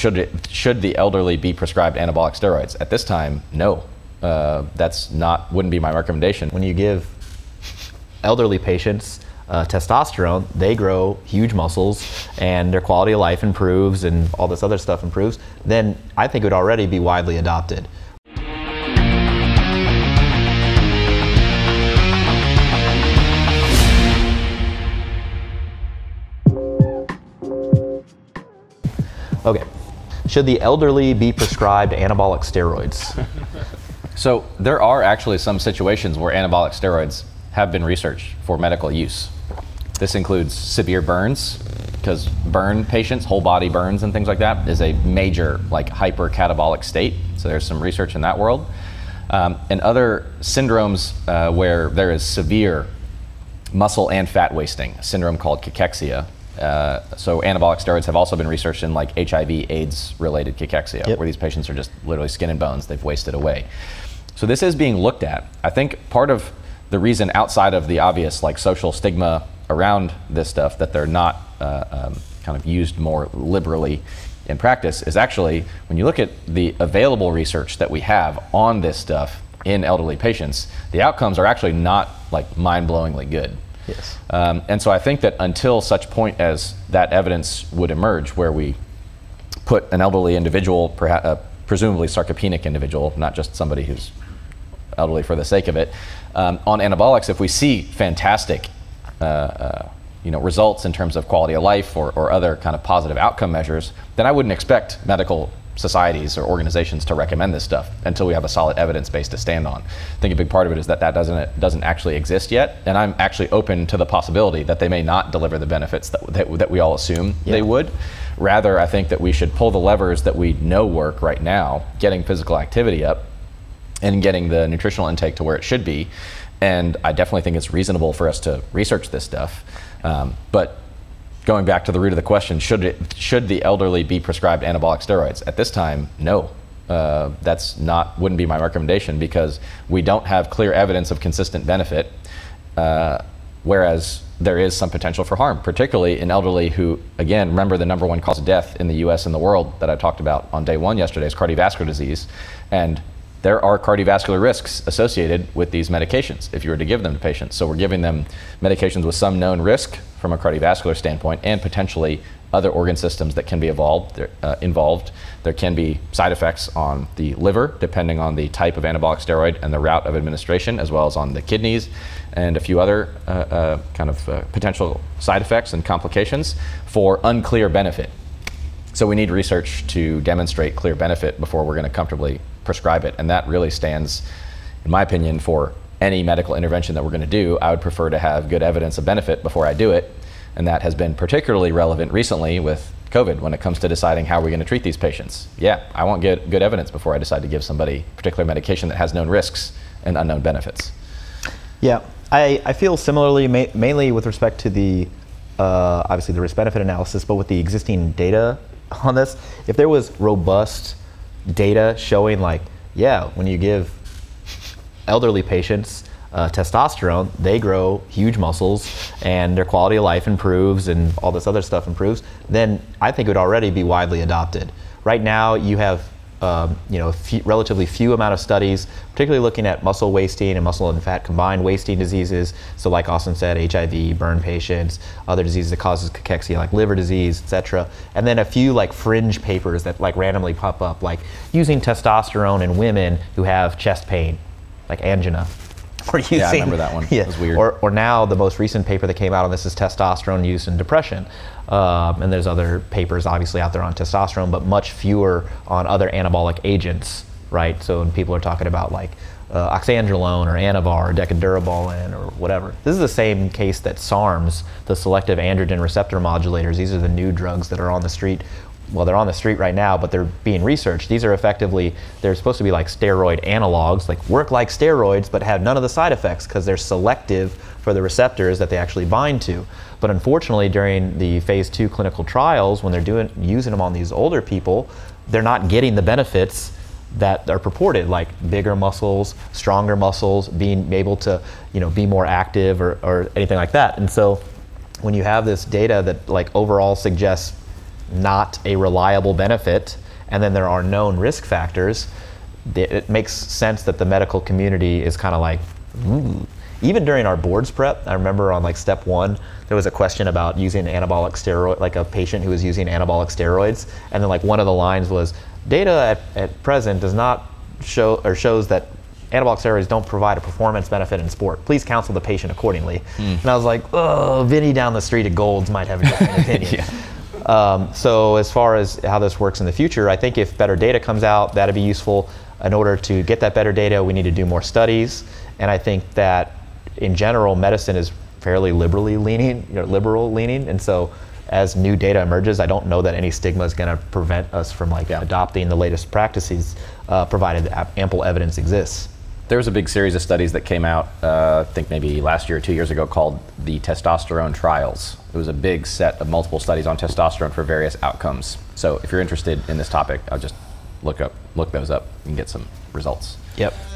should the elderly be prescribed anabolic steroids? At this time, no. Wouldn't be my recommendation. When you give elderly patients testosterone, they grow huge muscles and their quality of life improves and all this other stuff improves, then I think it would already be widely adopted. Okay, should the elderly be prescribed anabolic steroids? So there are actually some situations where anabolic steroids have been researched for medical use. This includes severe burns, because burn patients, whole body burns and things like that, is a major hypercatabolic state. So there's some research in that world. And other syndromes where there is severe muscle and fat wasting, a syndrome called cachexia. So anabolic steroids have also been researched in HIV, AIDS related cachexia, where these patients are just literally skin and bones, they've wasted away. So this is being looked at. I think part of the reason, outside of the obvious social stigma around this stuff, that they're not kind of used more liberally in practice, is actually when you look at the available research that we have on this stuff in elderly patients, the outcomes are actually not mind-blowingly good. Yes. And so I think that until such point as that evidence would emerge, where we put an elderly individual, presumably sarcopenic individual, not just somebody who's elderly for the sake of it, on anabolics, if we see fantastic results in terms of quality of life or other kind of positive outcome measures, then I wouldn't expect medical societies or organizations to recommend this stuff until we have a solid evidence base to stand on. I think a big part of it is that doesn't actually exist yet, and I'm actually open to the possibility that they may not deliver the benefits that we all assume they would. Rather, I think that we should pull the levers that we know work right now, getting physical activity up and getting the nutritional intake to where it should be. And I definitely think it's reasonable for us to research this stuff. But going back to the root of the question, should the elderly be prescribed anabolic steroids? At this time, no. Wouldn't be my recommendation, because we don't have clear evidence of consistent benefit, whereas there is some potential for harm, particularly in elderly who, again, remember the #1 cause of death in the US and the world that I talked about on day one yesterday is cardiovascular disease. And there are cardiovascular risks associated with these medications if you were to give them to patients. So we're giving them medications with some known risk from a cardiovascular standpoint, and potentially other organ systems that can be involved. There can be side effects on the liver, depending on the type of anabolic steroid and the route of administration, as well as on the kidneys and a few other potential side effects and complications for unclear benefit. So we need research to demonstrate clear benefit before we're going to comfortably prescribe it. And that really stands, in my opinion, for any medical intervention that we're going to do. I would prefer to have good evidence of benefit before I do it. And that has been particularly relevant recently with COVID when it comes to deciding how we're going to treat these patients. Yeah, I want good evidence before I decide to give somebody a particular medication that has known risks and unknown benefits. Yeah, I feel similarly, mainly with respect to the, obviously the risk-benefit analysis, but with the existing data on this. If there was robust data showing when you give elderly patients testosterone, they grow huge muscles and their quality of life improves and all this other stuff improves, then I think it would already be widely adopted. Right now you have relatively few amount of studies, particularly looking at muscle wasting and muscle and fat combined wasting diseases. So like Austin said, HIV, burn patients, other diseases that causes cachexia like liver disease, etc. And then a few fringe papers that randomly pop up, like using testosterone in women who have chest pain, like angina. Yeah, I remember that one. Yeah. It was weird. Or now the most recent paper that came out on this is testosterone use in depression. And there's other papers obviously out there on testosterone, but much fewer on other anabolic agents, right? So when people are talking about oxandrolone or Anavar or Decadurabolin or whatever. This is the same case that SARMs, the selective androgen receptor modulators, these are the new drugs that are on the street. Well, they're on the street right now, but they're being researched. These are effectively, they're supposed to be like steroid analogs, work like steroids, but have none of the side effects because they're selective for the receptors that they actually bind to. But unfortunately, during the phase 2 clinical trials, when they're using them on these older people, they're not getting the benefits that are purported, like bigger muscles, stronger muscles, being able to be more active or anything like that. And so when you have this data that overall suggests not a reliable benefit, and then there are known risk factors, it makes sense that the medical community is kind of like, ooh. Even during our boards prep, I remember on like step 1, there was a question about using anabolic steroid, like a patient who was using anabolic steroids, and then like one of the lines was, data at present does not show or shows that anabolic steroids don't provide a performance benefit in sport. Please counsel the patient accordingly. And I was like, oh, Vinny down the street at Gold's might have a different opinion. So as far as how this works in the future, I think if better data comes out, that'd be useful. In order to get that better data, we need to do more studies. And I think that in general, medicine is fairly liberal leaning. And so as new data emerges, I don't know that any stigma is going to prevent us from adopting the latest practices, provided that ample evidence exists. There was a big series of studies that came out, I think maybe last year or 2 years ago, called the testosterone trials. It was a big set of multiple studies on testosterone for various outcomes. So if you're interested in this topic, I'll just look those up and get some results. Yep.